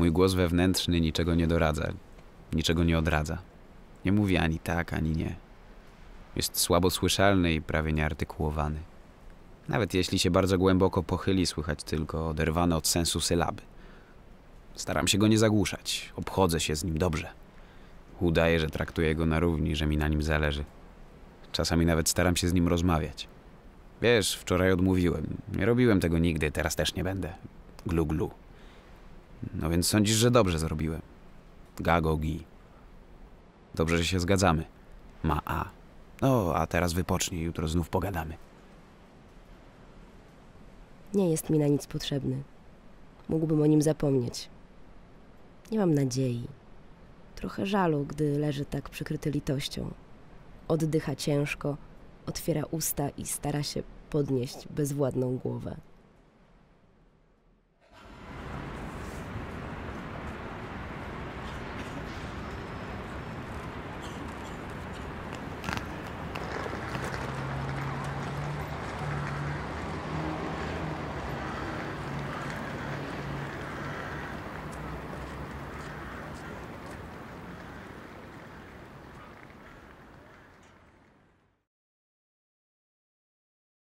Mój głos wewnętrzny niczego nie doradza, niczego nie odradza. Nie mówi ani tak, ani nie. Jest słabo słyszalny i prawie nieartykułowany. Nawet jeśli się bardzo głęboko pochyli, słychać tylko oderwane od sensu sylaby. Staram się go nie zagłuszać. Obchodzę się z nim dobrze. Udaję, że traktuję go na równi, że mi na nim zależy. Czasami nawet staram się z nim rozmawiać. Wiesz, wczoraj odmówiłem. Nie robiłem tego nigdy, teraz też nie będę. Glu glu. No więc sądzisz, że dobrze zrobiłem. Gago gi. Dobrze, że się zgadzamy. Ma a. No, a teraz wypocznij, jutro znów pogadamy. Nie jest mi na nic potrzebny. Mógłbym o nim zapomnieć. Nie mam nadziei. Trochę żalu, gdy leży tak przykryty litością. Oddycha ciężko, otwiera usta i stara się podnieść bezwładną głowę.